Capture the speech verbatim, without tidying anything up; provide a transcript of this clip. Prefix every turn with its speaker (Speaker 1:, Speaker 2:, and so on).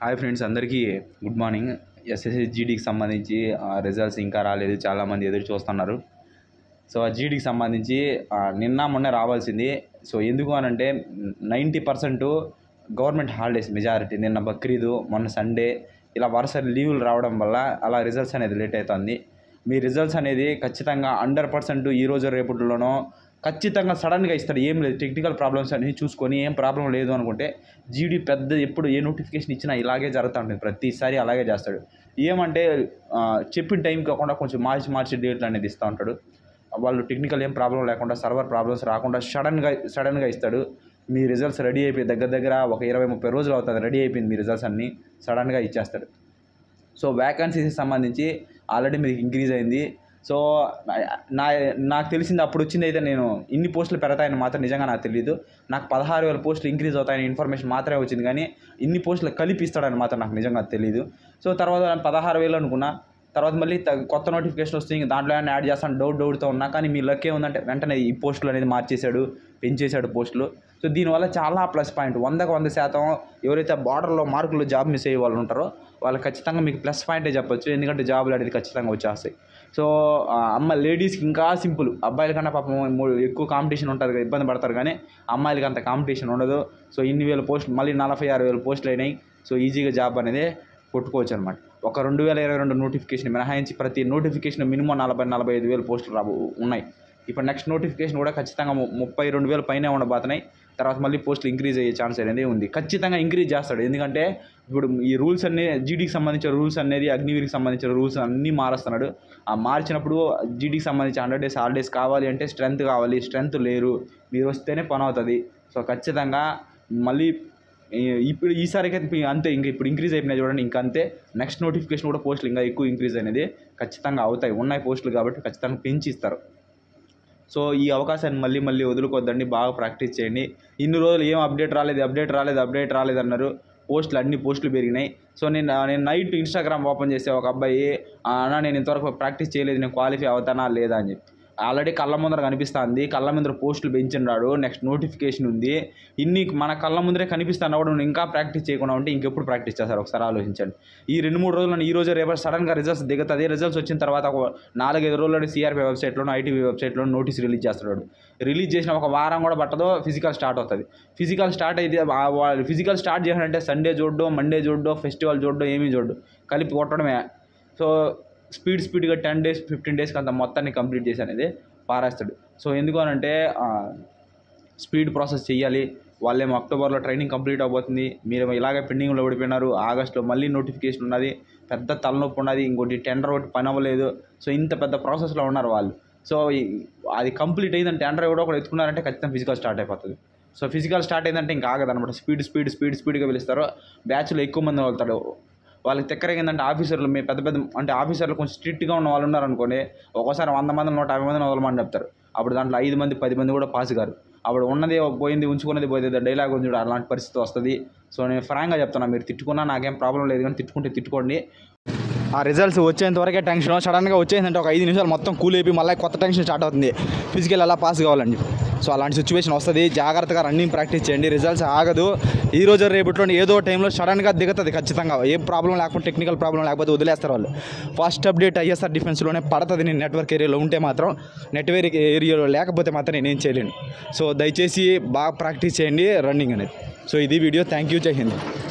Speaker 1: Hi friends, అందరికీ good morning. SSC జీడీకి సంబంధించి రిజల్ట్స్ ఇంకా రాలేదు, చాలామంది ఎదురు చూస్తున్నారు. సో ఆ జీడీకి సంబంధించి నిన్న మొన్న రావాల్సింది. సో ఎందుకు అని అంటే ninety percent government holidays majority. నిన్న బక్రీదు, మొన్న సండే, ఇలా వరుస లీవులు రావడం వల్ల అలా రిజల్ట్స్ అనేది లేట్ అవుతుంది. మీ రిజల్ట్స్ అనేది ఖచ్చితంగా హండ్రెడ్ పర్సెంట్ ఈరోజు రేపటిలోనో ఖచ్చితంగా సడన్గా ఇస్తాడు. ఏం లేదు, టెక్నికల్ ప్రాబ్లమ్స్ అన్నీ చూసుకొని ఏం ప్రాబ్లం లేదు అనుకుంటే జీడీ పెద్ద ఎప్పుడు ఏ నోటిఫికేషన్ ఇచ్చినా ఇలాగే జరుగుతూ ఉంటుంది. ప్రతిసారి అలాగే చేస్తాడు. ఏమంటే చెప్పిన టైంకి కాకుండా కొంచెం మార్చి మార్చి డేట్లు అనేది ఇస్తూ ఉంటాడు. వాళ్ళు టెక్నికల్ ఏం ప్రాబ్లం లేకుండా, సర్వర్ ప్రాబ్లమ్స్ రాకుండా సడన్గా సడన్గా ఇస్తాడు. మీ రిజల్ట్స్ రెడీ అయిపోయి దగ్గర దగ్గర ఒక ఇరవై ముప్పై రోజులు అవుతుంది, రెడీ అయిపోయింది మీ రిజల్ట్స్ అన్నీ, సడన్గా ఇచ్చేస్తాడు. సో వ్యాకెన్సీకి సంబంధించి ఆల్రెడీ మీకు ఇంక్రీజ్ అయింది. సో నా నాకు తెలిసింది అప్పుడు వచ్చింది అయితే నేను ఇన్ని పోస్టులు పెడతాయని మాత్రం నిజంగా నాకు తెలియదు. నాకు పదహారు వేల పోస్టులు ఇంక్రీజ్ అవుతాయని ఇన్ఫర్మేషన్ మాత్రమే వచ్చింది, కానీ ఇన్ని పోస్టులు కలిపి ఇస్తాడని మాత్రం నాకు నిజంగా తెలియదు. సో తర్వాత పదహారు వేలు అనుకున్నా, తర్వాత మళ్ళీ కొత్త నోటిఫికేషన్ వస్తుంది, దాంట్లో ఏమైనా యాడ్ చేస్తాను డౌట్ డౌట్తో ఉన్నా. కానీ మీ లక్ ఏముందంటే వెంటనే ఈ పోస్టులు అనేది మార్చేశాడు, పెంచేశాడు పోస్టులు. సో దీనివల్ల చాలా ప్లస్ పాయింట్. వందకు వంద శాతం ఎవరైతే బార్డర్లో మార్కులు జాబ్ మిస్ అయ్యే వాళ్ళు ఉంటారో వాళ్ళు ఖచ్చితంగా మీకు ప్లస్ పాయింటే చెప్పొచ్చు, ఎందుకంటే జాబులు అనేది ఖచ్చితంగా వచ్చేస్తాయి. సో అమ్మ లేడీస్కి ఇంకా సింపుల్, అబ్బాయిల కన్నా పాపం ఎక్కువ కాంపిటీషన్ ఉంటుంది, ఇబ్బంది పడతారు, కానీ అమ్మాయిలకి అంత కాంపిటీషన్ ఉండదు. సో ఇన్ని వేల పోస్టులు మళ్ళీ నలభై ఆరు వేల పోస్టులు అయినాయి. సో ఈజీగా జాబ్ అనేది కొట్టుకోవచ్చు అనమాట. ఒక రెండు వేల ఇరవై రెండు నోటిఫికేషన్ మినహాయించి ప్రతి నోటిఫికేషన్ మినిమం నలభై నలభై ఐదు వేల పోస్టులు రాబో ఉన్నాయి. ఇప్పుడు నెక్స్ట్ నోటిఫికేషన్ కూడా ఖచ్చితంగా ముప్పై రెండు వేల పైనే ఉండబోతున్నాయి. తర్వాత మళ్ళీ పోస్టులు ఇంక్రీజ్ అయ్యే ఛాన్స్ అనేది ఉంది. ఖచ్చితంగా ఇంక్రీజ్ చేస్తాడు, ఎందుకంటే ఇప్పుడు ఈ రూల్స్ అన్నీ జీడీకి సంబంధించిన రూల్స్ అనేది అగ్నివీరికి సంబంధించిన రూల్స్ అన్నీ మారుస్తున్నాడు. ఆ మార్చినప్పుడు జీడీకి సంబంధించి హండ్రెడ్ డేస్ హాలిడేస్ కావాలి అంటే స్ట్రెంత్ కావాలి, స్ట్రెంత్ లేరు, మీరు వస్తేనే పని అవుతుంది. సో ఖచ్చితంగా మళ్ళీ ఇప్పుడు ఈసారికి అంతే, ఇంకా ఇప్పుడు ఇంక్రీజ్ అయిపోయినాయి చూడండి, ఇంకా అంతే. నెక్స్ట్ నోటిఫికేషన్ కూడా పోస్టులు ఇంకా ఎక్కువ ఇంక్రీజ్ అనేది ఖచ్చితంగా అవుతాయి. ఉన్నాయి పోస్టులు కాబట్టి ఖచ్చితంగా పెంచి ఇస్తారు. సో ఈ అవకాశాన్ని మళ్ళీ మళ్ళీ వదులుకోవద్దండి, బాగా ప్రాక్టీస్ చేయండి. ఇన్ని రోజులు ఏం అప్డేట్ రాలేదు అప్డేట్ రాలేదు అప్డేట్ రాలేదు అన్నారు, పోస్టులు అన్ని పోస్టులు పెరిగినాయి. సో నేను నేను నైట్ ఇన్స్టాగ్రామ్ ఓపెన్ చేస్తే ఒక అబ్బాయి, అన్నా నేను ఇంతవరకు ప్రాక్టీస్ చేయలేదు, నేను క్వాలిఫై అవుతానా లేదా అని చెప్పి. ఆల్రెడీ కళ్ళ ముందర కనిపిస్తుంది, కళ్ళ ముందర పోస్టులు పెంచినాడు, నెక్స్ట్ నోటిఫికేషన్ ఉంది, ఇన్ని మన కళ్ళ ముందరే కనిపిస్తాను కూడా నువ్వు ఇంకా ప్రాక్టీస్ చేయకుండా ఉంటే ఇంకెప్పుడు ప్రాక్టీస్ చేస్తారు ఒకసారి ఆలోచించండి. ఈ రెండు మూడు రోజులు ఈ రోజు రేపు సడన్గా రిజల్ట్స్ దిగుతుంది. రిజల్ట్స్ వచ్చిన తర్వాత ఒక నాలుగైదు రోజుల్లో సిఆర్పీ వెబ్సైట్లోనూ ఐటీవీ వెబ్సైట్లో నోటీస్ రిలీజ్ చేస్తున్నాడు. రిలీజ్ చేసిన ఒక వారం కూడా పట్టదో ఫిజికల్ స్టార్ట్ అవుతుంది. ఫిజికల్ స్టార్ట్ అయితే ఫిజికల్ స్టార్ట్ చేయాలంటే సండే చూడడం, మండే చూడడం, ఫెస్టివల్ చూడడం, ఏమీ చూడడం, కలిపి కొట్టడమే. సో స్పీడ్ స్పీడ్గా టెన్ డేస్ ఫిఫ్టీన్ డేస్కి అంత మొత్తాన్ని కంప్లీట్ చేసి అనేది పారేస్తాడు. సో ఎందుకు అనంటే స్పీడ్ ప్రాసెస్ చేయాలి. వాళ్ళేమో అక్టోబర్లో ట్రైనింగ్ కంప్లీట్ అవబోతుంది, మీరు ఇలాగే పెండింగ్లో ఓడిపోయినారు, ఆగస్టులో మళ్ళీ నోటిఫికేషన్ ఉన్నది, పెద్ద తలనొప్పి ఉన్నది, ఇంకోటి టెండర్ ఒకటి పని అవ్వలేదు. సో ఇంత పెద్ద ప్రాసెస్లో ఉన్నారు వాళ్ళు. సో అది కంప్లీట్ అయిందంటే టెండర్ ఎవడో కూడా ఎత్తుకున్నారంటే ఖచ్చితంగా ఫిజికల్ స్టార్ట్ అయిపోతుంది. సో ఫిజికల్ స్టార్ట్ అయిందంటే ఇంకా ఆగదనమాట. స్పీడ్ స్పీడ్ స్పీడ్ స్పీడ్గా పిలుస్తారు. బ్యాచ్లో ఎక్కువ మంది వెళ్తాడు. వాళ్ళకి తెక్కర ఏంటంటే ఆఫీసర్లు మీ పెద్ద పెద్ద అంటే ఆఫీసర్లు కొంచెం స్ట్రిక్ట్గా ఉన్న వాళ్ళు ఉన్నారనుకోండి, ఒక్కోసారి వంద మంది నూట యాభై మందిని వదలమని చెప్తారు. అప్పుడు దాంట్లో ఐదు మంది పది మంది కూడా పాస్ గారు. అప్పుడు ఉన్నది పోయింది, ఉంచుకున్నది పోయింది, డైలాగ్ ఉంది, అలాంటి పరిస్థితి వస్తుంది. సో నేను ఫ్రాంక్గా చెప్తున్నా, మీరు తిట్టుకున్నా నాకేం ప్రాబ్లం లేదు, కానీ తిట్టుకుంటే తిట్టుకోండి. ఆ రిజల్ట్స్ వచ్చేంత వరకే టెన్షన్. సడన్గా వచ్చేసిందంటే ఒక ఐదు నిమిషాలు మొత్తం కూల్ అయిపోయి మళ్ళీ కొత్త టెన్షన్ స్టార్ట్ అవుతుంది, ఫిజికల్ ఎలా పాస్ కావాలండి. సో అలాంటి సిచ్యువేషన్ వస్తుంది. జాగ్రత్తగా రన్నింగ్ ప్రాక్టీస్ చేయండి. రిజల్ట్స్ ఆగదు, ఈ రోజు రేపట్లో ఏదో టైంలో సడన్గా దిగుతుంది ఖచ్చితంగా. ఏం ప్రాబ్లం లేకుండా, టెక్నికల్ ప్రాబ్లం లేకపోతే వదిలేస్తారు వాళ్ళు. ఫస్ట్ అప్డేట్ ఐఎస్ఆర్ డిఫెన్స్లోనే పడుతుంది. నేను నెట్వర్క్ ఏరియాలో ఉంటే మాత్రం, నెట్వర్క్ ఏరియాలో లేకపోతే మాత్రం నేనేం చేయలేను. సో దయచేసి బాగా ప్రాక్టీస్ చేయండి రన్నింగ్ అనేది. సో ఇది వీడియో. థ్యాంక్ యూ, జై హింద్.